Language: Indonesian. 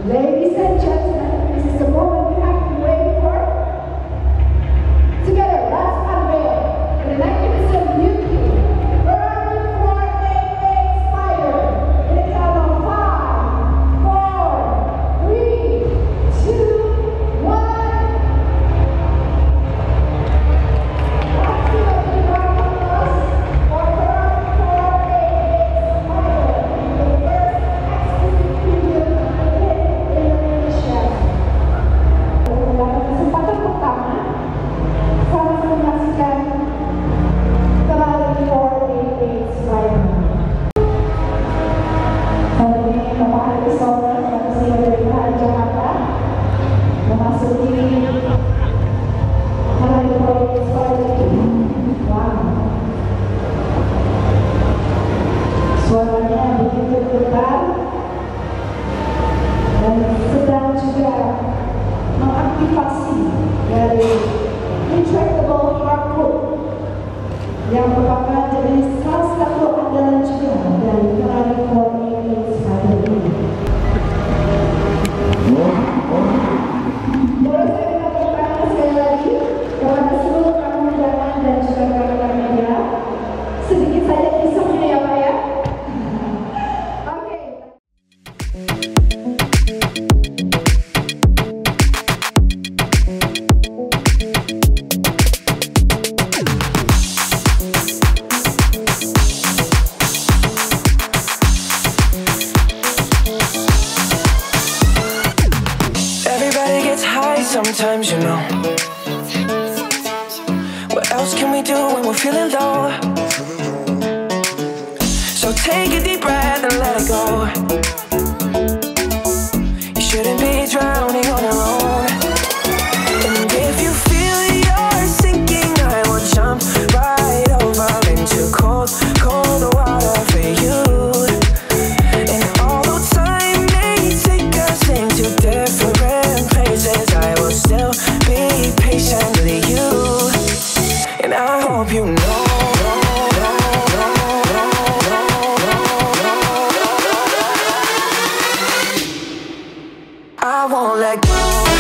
Ladies and gentlemen, this is the moment you have been waiting for. Together, let's unveil the magnificent new key, Ferrari 488 Spider. It is out of 5, 4, 3, 2, 1. Let's give a big round of applause for Ferrari 488 Spider, the first exclusive premium in Indonesia. Dalam kesempatan pertama, selamat menyaksikan Ferrari 488 Spider. Kali ini Bapak Haji Sore manusia dari Ferrari Jakarta memasuki Ferrari 488 Spider. Wow, suaranya begitu getar dan sedang juga mengaktifasi dari retractable hardwood yang merupakan jenis salah satu andalan juga dari Ferrari 488 Spider ini. Boleh saya minta keterangan sekali lagi kepada seluruh tamu undangan dan juga rekan-rekan media, sedikit saja isengnya ya Pak ya. Oke. Everybody gets high sometimes, you know. What else can we do when we're feeling low? So take a deep breath and let it go. You shouldn't be drowning on your own. And if you feel you're sinking, I will jump right over into cold, cold water for you. And although time may take us into different places, I will still be patient with you. And I hope you know I won't let go.